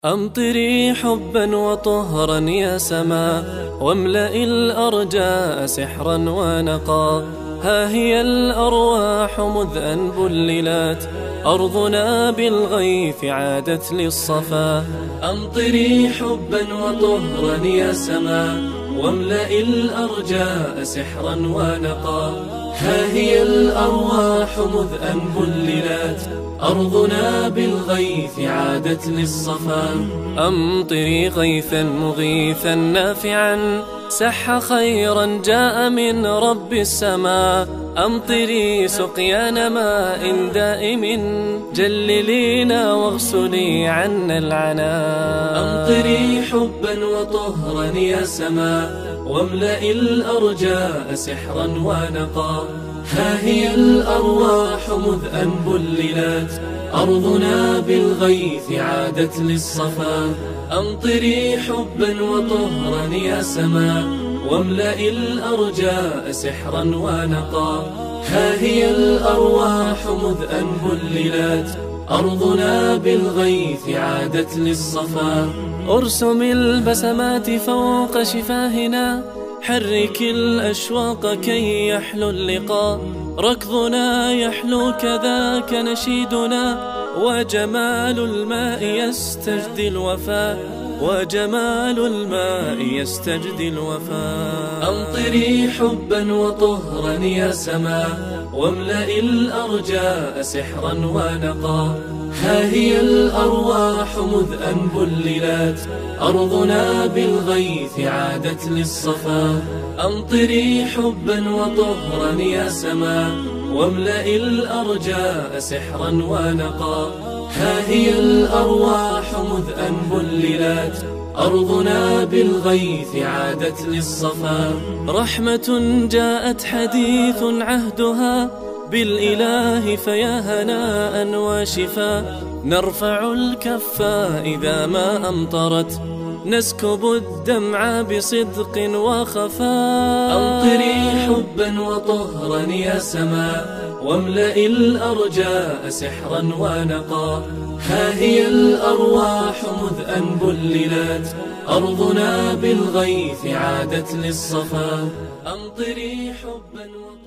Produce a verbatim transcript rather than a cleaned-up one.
أمطري حبا وطهرا يا سماء، واملئي الأرجاء سحرا ونقا. ها هي الأرواح مذ أن بللت، أرضنا بالغيث عادت للصفا. أمطري حبا وطهرا يا سماء، واملئي الأرجاء سحرا ونقا. ها هي الأرواح مذ أن بللت، أرضنا بالغيث عادت للصفا. أمطري غيثا مغيثا نافعا، سح خيرا جاء من رب السماء. أمطري سقيان ماء دائم، جللينا واغسلي عنا العنا. أمطري حبا وطهرا يا سماء، واملئي الأرجاء سحرا ونقا. ها هي الأرواح مذ أن بللت، أرضنا بالغيث عادت للصفا. أمطري حبا وطهرا يا سماء، واملئي الأرجاء سحرا ونقا. ها هي الأرواح مذ أن بللت، أرضنا بالغيث عادت للصفا. أرسم البسمات فوق شفاهنا، حرك الأشواق كي يحلو اللقاء. ركضنا يحلو كذاك نشيدنا، وجمال الماء يستجدي الوفاء، وجمال الماء يستجدي الوفاء. أمطري حبا وطهرا يا سماء، واملئي الأرجاء سحرا ونقا. ها هي الأرواح مذ أن بللت، أرضنا بالغيث عادت للصفا. أمطري حبا وطهرا يا سماء، واملئي الأرجاء سحرا ونقا. ها هي الأرواح مذ أن بللت، أرضنا بالغيث عادت للصفا. رحمة جاءت حديث عهدها، بالإله فيا هناء وشفا. نرفع الكفا إذا ما أمطرت، نسكب الدمع بصدق وخفاء. أمطري حبا وطهرا يا سماء، واملئي الأرجاء سحرا ونقا. ها هي الأرواح مذ أن بللت، أرضنا بالغيث عادت للصفا. أمطري حبا وطهرا